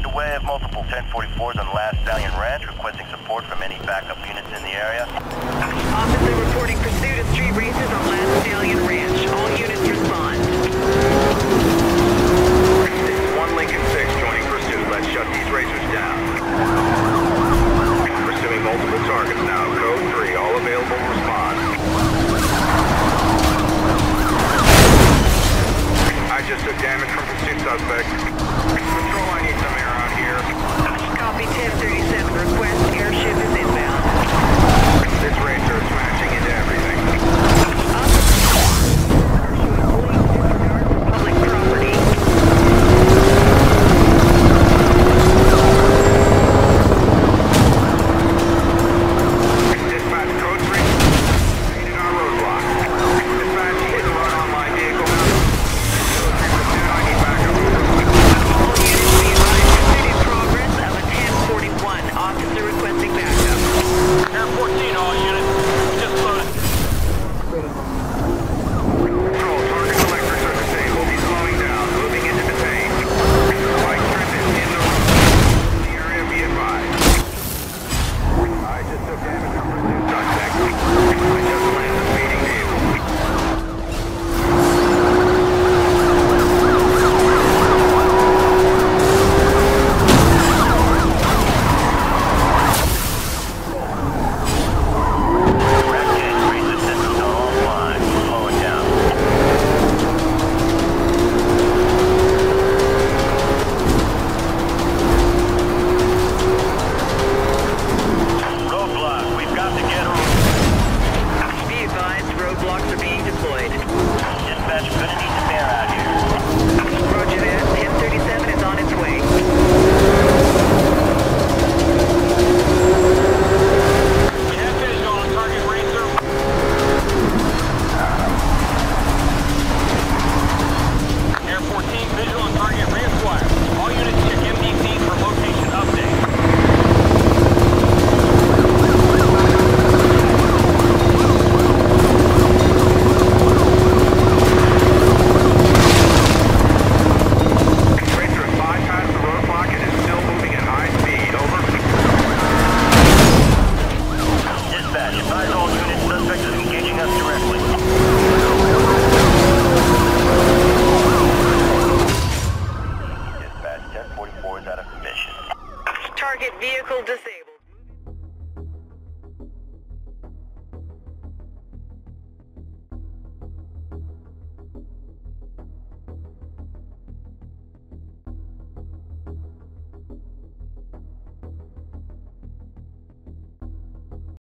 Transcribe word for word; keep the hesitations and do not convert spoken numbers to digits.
aware of multiple ten forty-fours on Last Stallion Ranch, requesting support from any backup units in the area. Officer reporting pursuit of street races on Last Stallion Ranch. All units respond. This is one Lincoln six joining pursuit. Let's shut these racers down. Pursuing multiple targets now. Code three, all available, respond. I just took damage from pursuit suspect. Control, I need some air out here. Copy ten thirty-seven, request